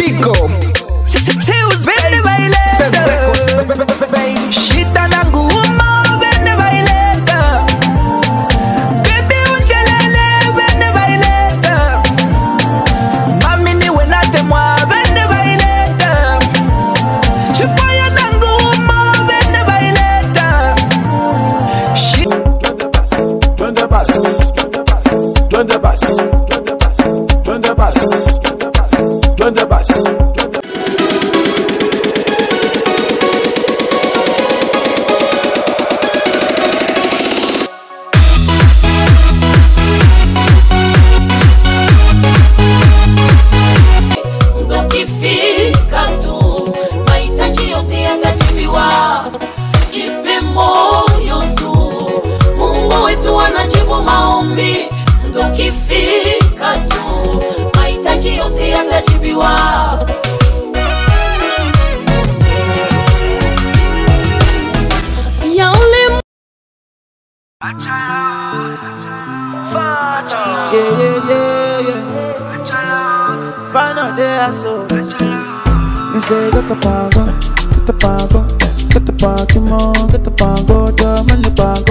Pico. Vende baileta. Shita na nguma, vende baileta. Baby unjelele, vende baileta. Mami ni wenate mwa, vende baileta. Chupaya na nguma, vende baileta. Run the bus, run the bus, run the bus, run the bus. Ukifika tu mahitaji yote yatajibiwa, jipe moyo tu, Mungu wetu anajibu maombi. Ukifika tu mahitaji yote yatajibiwa. Yeah. Final day, so me say get the pango, get the pango, get the pango, get the pango, the man the pango.